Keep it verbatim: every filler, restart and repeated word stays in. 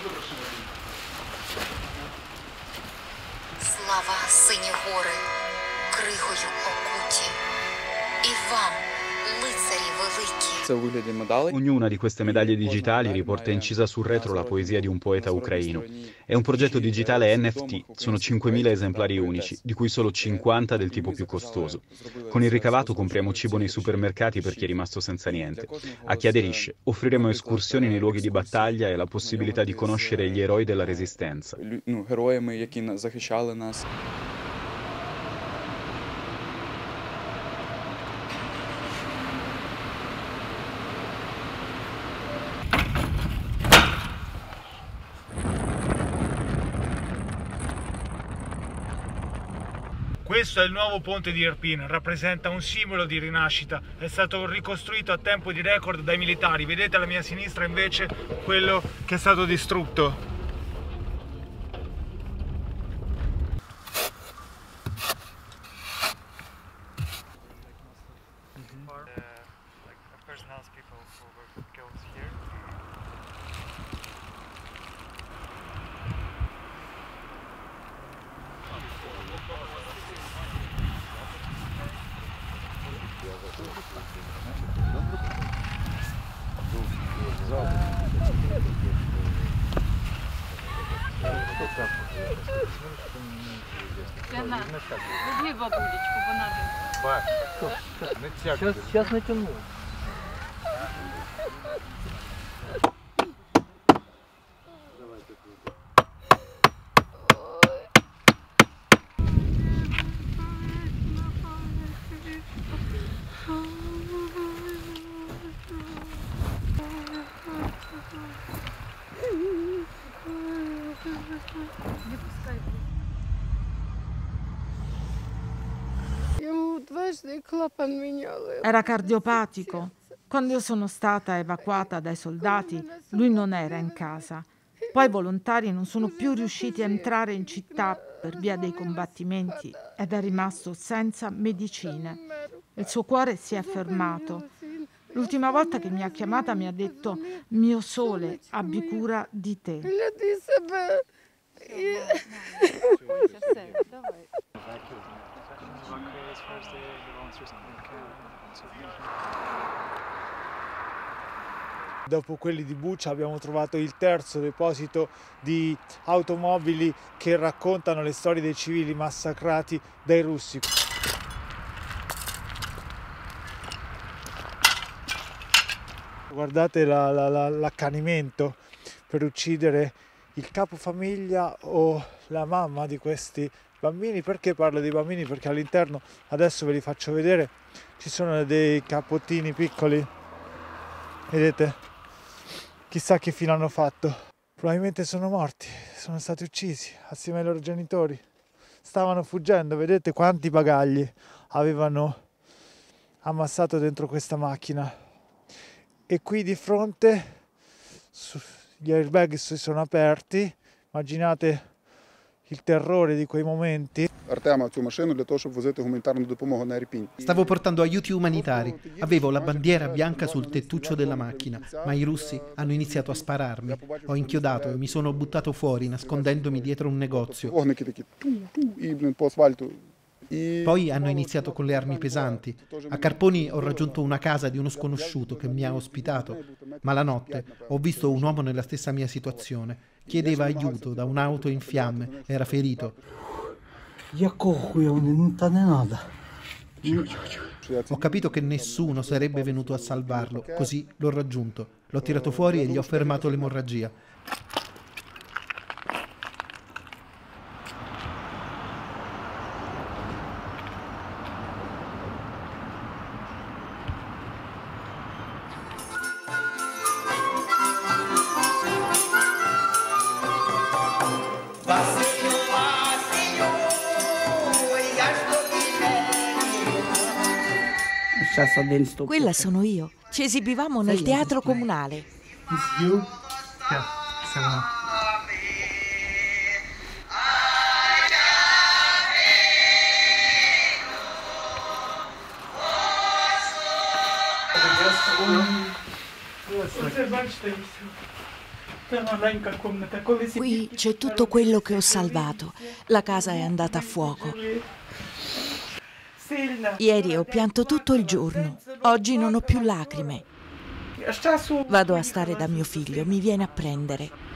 Слава, сині гори, кригою окуті, і вам, лицарі великі. Ognuna di queste medaglie digitali riporta incisa sul retro la poesia di un poeta ucraino. È un progetto digitale N F T, sono cinquemila esemplari unici, di cui solo cinquanta del tipo più costoso. Con il ricavato compriamo cibo nei supermercati per chi è rimasto senza niente. A chi aderisce offriremo escursioni nei luoghi di battaglia e la possibilità di conoscere gli eroi della Resistenza. Questo è il nuovo ponte di Irpin, rappresenta un simbolo di rinascita, è stato ricostruito a tempo di record dai militari, vedete alla mia sinistra invece quello che è stato distrutto. Люби бабулечку, вона Сейчас, сейчас натяну. Era cardiopatico. Quando io sono stata evacuata dai soldati, lui non era in casa. Poi i volontari non sono più riusciti a entrare in città per via dei combattimenti ed è rimasto senza medicine. Il suo cuore si è fermato. L'ultima volta che mi ha chiamata mi ha detto: mio sole, abbi cura di te. Dopo quelli di Bucha abbiamo trovato il terzo deposito di automobili che raccontano le storie dei civili massacrati dai russi. Guardate la, la, la, l'accanimento per uccidere il capofamiglia o la mamma di questi bambini. Perché parlo dei bambini? Perché all'interno, adesso ve li faccio vedere, ci sono dei capottini piccoli, vedete? Chissà che fine hanno fatto. Probabilmente sono morti, sono stati uccisi assieme ai loro genitori. Stavano fuggendo, vedete quanti bagagli avevano ammassato dentro questa macchina. E qui di fronte gli airbag si sono aperti, immaginate il terrore di quei momenti. Stavo portando aiuti umanitari, avevo la bandiera bianca sul tettuccio della macchina, ma i russi hanno iniziato a spararmi. Ho inchiodato e mi sono buttato fuori nascondendomi dietro un negozio. Poi hanno iniziato con le armi pesanti. A Karpony ho raggiunto una casa di uno sconosciuto che mi ha ospitato, ma la notte ho visto un uomo nella stessa mia situazione. Chiedeva aiuto da un'auto in fiamme, era ferito. Ho capito che nessuno sarebbe venuto a salvarlo, così l'ho raggiunto. L'ho tirato fuori e gli ho fermato l'emorragia. Quella sono io. Ci esibivamo nel teatro comunale. Qui c'è tutto quello che ho salvato. La casa è andata a fuoco. Ieri ho pianto tutto il giorno. Oggi non ho più lacrime. Vado a stare da mio figlio, mi viene a prendere.